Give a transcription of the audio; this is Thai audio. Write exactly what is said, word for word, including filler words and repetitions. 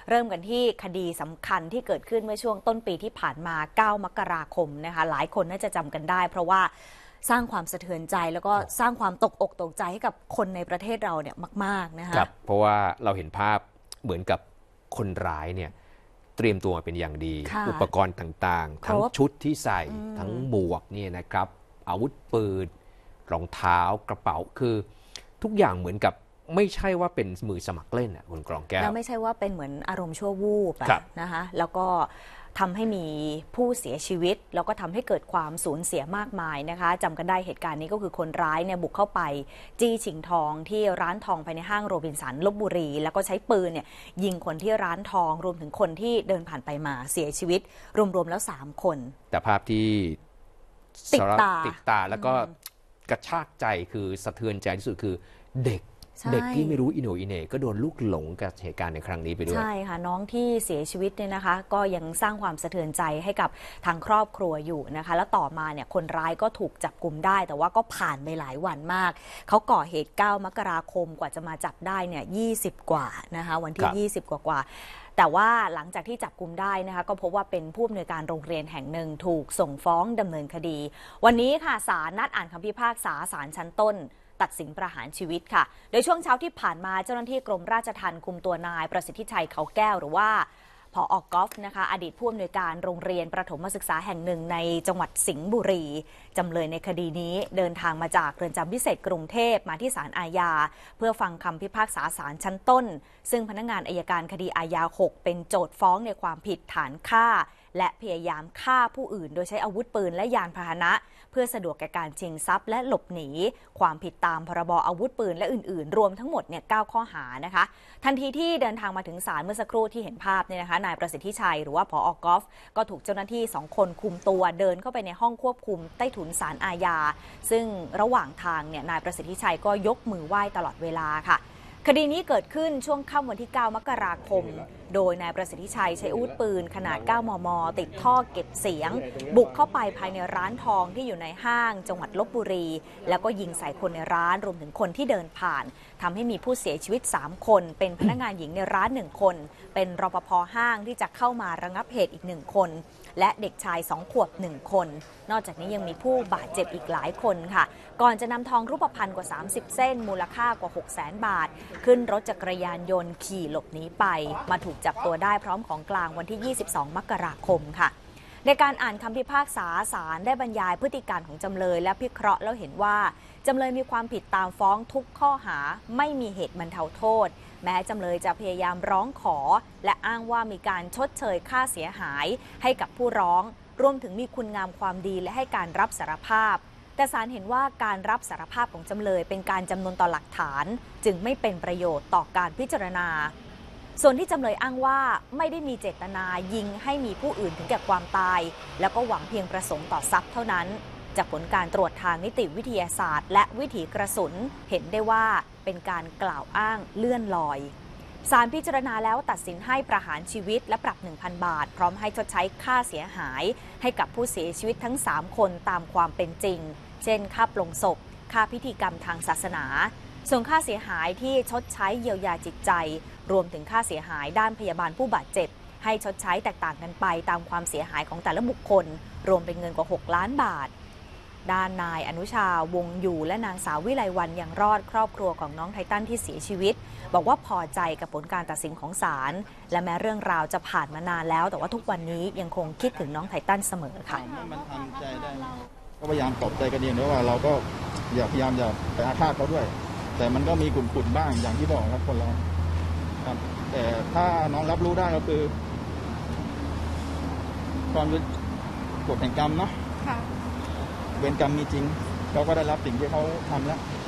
เริ่มกันที่คดีสำคัญที่เกิดขึ้นเมื่อช่วงต้นปีที่ผ่านมาเก้ามกราคมนะคะหลายคนน่าจะจำกันได้เพราะว่าสร้างความสะเทือนใจแล้วก็สร้างความตกอกตกใจให้กับคนในประเทศเราเนี่ยมากๆนะคะครับเพราะว่าเราเห็นภาพเหมือนกับคนร้ายเนี่ยเตรียมตัวมาเป็นอย่างดีอุปกรณ์ต่างๆทั้งชุดที่ใส่ทั้งหมวกเนี่ยนะครับอาวุธปืนรองเท้ากระเป๋าคือทุกอย่างเหมือนกับไม่ใช่ว่าเป็นมือสมัครเล่นอ่ะคุณกรองแก้วแล้วไม่ใช่ว่าเป็นเหมือนอารมณ์ชั่ววูบนะคะแล้วก็ทำให้มีผู้เสียชีวิตแล้วก็ทำให้เกิดความสูญเสียมากมายนะคะจำกันได้เหตุการณ์นี้ก็คือคนร้ายเนี่ยบุกเข้าไปจี้ชิงทองที่ร้านทองภายในห้างโรบินสันลพบุรีแล้วก็ใช้ปืนเนี่ยยิงคนที่ร้านทองรวมถึงคนที่เดินผ่านไปมาเสียชีวิตรวมๆแล้วสามคนแต่ภาพที่ติดตาติดตาแล้วก็กระชากใจคือสะเทือนใจที่สุดคือเด็กเด็กที่ไม่รู้อิโหนอิเหน่ก็โดนลูกหลงกับเหตุการณ์ในครั้งนี้ไปด้วยใช่ค่ะน้องที่เสียชีวิตเนี่ยนะคะก็ยังสร้างความสะเทือนใจให้กับทางครอบครัวอยู่นะคะแล้วต่อมาเนี่ยคนร้ายก็ถูกจับกุมได้แต่ว่าก็ผ่านไปหลายวันมากเขาก่อเหตุเก้ามกราคมกว่าจะมาจับได้เนี่ยยี่สิบกว่านะคะวันที่ยี่สิบกว่ากว่าแต่ว่าหลังจากที่จับกุมได้นะคะก็พบว่าเป็นผู้อำนวยการโรงเรียนแห่งหนึ่งถูกส่งฟ้องดำเนินคดีวันนี้ค่ะศาลนัดอ่านคำพิพากษาศาลชั้นต้นตัดสินประหารชีวิตค่ะโดยช่วงเช้าที่ผ่านมาเจ้าหน้าที่กรมราชทัณฑ์คุมตัวนายประสิทธิชัยเขาแก้วหรือว่าผอ.กอล์ฟนะคะอดีตผู้อำนวยการโรงเรียนประถมศึกษาแห่งหนึ่งในจังหวัดสิงห์บุรีจำเลยในคดีนี้เดินทางมาจากเรือนจำพิเศษกรุงเทพมาที่ศาลอาญาเพื่อฟังคำพิพากษาศาลชั้นต้นซึ่งพนักงานอัยการคดีอาญาหกเป็นโจทก์ฟ้องในความผิดฐานฆ่าและพยายามฆ่าผู้อื่นโดยใช้อาวุธปืนและยานพาหนะเพื่อสะดวกแก่การชิงทรัพย์และหลบหนีความผิดตามพรบอาวุธปืนและอื่นๆรวมทั้งหมดเนี่ยเก้าข้อหานะคะทันทีที่เดินทางมาถึงศาลเมื่อสักครู่ที่เห็นภาพเนี่ยนะคะนายประสิทธิชัยหรือว่าผอ.กอล์ฟก็ถูกเจ้าหน้าที่สองคนคุมตัวเดินเข้าไปในห้องควบคุมใต้ถุนศาลอาญาซึ่งระหว่างทางเนี่ยนายประสิทธิชัยก็ยกมือไหว้ตลอดเวลาค่ะคดีนี้เกิดขึ้นช่วงค่ำวันที่เก้ามกราคมโดยนายประสิทธิชัยใช้อาวุธปืนขนาดเก้ามมติดท่อเก็บเสียงบุกเข้าไปภายในร้านทองที่อยู่ในห้างจังหวัดลพบุรีแล้วก็ยิงใส่คนในร้านรวมถึงคนที่เดินผ่านทำให้มีผู้เสียชีวิตสามคนเป็นพนักงานหญิงในร้านหนึ่งคนเป็นรปภ.ห้างที่จะเข้ามาระงับเหตุอีกหนึ่งคนและเด็กชายสองขวบหนึ่งคนนอกจากนี้ยังมีผู้บาดเจ็บอีกหลายคนค่ะก่อนจะนำทองรูปพรรณกว่าสามสิบเส้นมูลค่ากว่า หกแสน บาทขึ้นรถจักรยานยนต์ขี่หลบหนีไปมาถูกจับตัวได้พร้อมของกลางวันที่ยี่สิบสองมกราคมค่ะในการอ่านคำพิพากษาศาลได้บรรยายพฤติการของจำเลยและพิเคราะห์แล้วเห็นว่าจำเลยมีความผิดตามฟ้องทุกข้อหาไม่มีเหตุบรรเทาโทษแม้จำเลยจะพยายามร้องขอและอ้างว่ามีการชดเชยค่าเสียหายให้กับผู้ร้องรวมถึงมีคุณงามความดีและให้การรับสารภาพแต่ศาลเห็นว่าการรับสารภาพของจำเลยเป็นการจำนวนต่อหลักฐานจึงไม่เป็นประโยชน์ต่อการพิจารณาส่วนที่จำเลยอ้างว่าไม่ได้มีเจตนายิงให้มีผู้อื่นถึงแก่ความตายแล้วก็หวังเพียงประสงค์ต่อทรัพย์เท่านั้นจากผลการตรวจทางนิติวิทยาศาสตร์และวิถีกระสุนเห็นได้ว่าเป็นการกล่าวอ้างเลื่อนลอยศาลพิจารณาแล้วตัดสินให้ประหารชีวิตและปรับ หนึ่งพัน บาทพร้อมให้ชดใช้ค่าเสียหายให้กับผู้เสียชีวิตทั้งสามคนตามความเป็นจริงเช่นค่าปลงศพค่าพิธีกรรมทางศาสนาส่วนค่าเสียหายที่ชดใช้เยียวยาจิตใจรวมถึงค่าเสียหายด้านพยาบาลผู้บาดเจ็บให้ชดใช้แตกต่างกันไปตามความเสียหายของแต่ละบุคคลรวมเป็นเงินกว่าหกล้านบาทด้านนายอนุชาวงอยู่และนางสาววิไลวรรณยังรอดครอบครัวของน้องไททันที่เสียชีวิตบอกว่าพอใจกับผลการตัดสินของศาลและแม้เรื่องราวจะผ่านมานานแล้วแต่ว่าทุกวันนี้ยังคงคิดถึงน้องไททันเสมอค่ะมันทำใจได้ก็พยายามปลอบใจกันเองด้วยว่าเราก็อย่าพยายามอย่าไปอาฆาตเขาด้วยแต่มันก็มีกลุ่มๆบ้างอย่างที่บอกครับคนเราครับแต่ถ้าน้องรับรู้ได้ก็คือความเป็นกฎแห่งกรรมเนาะเวรกรรมมีจริงเราก็ได้รับสิ่งที่เขาทำแล้ว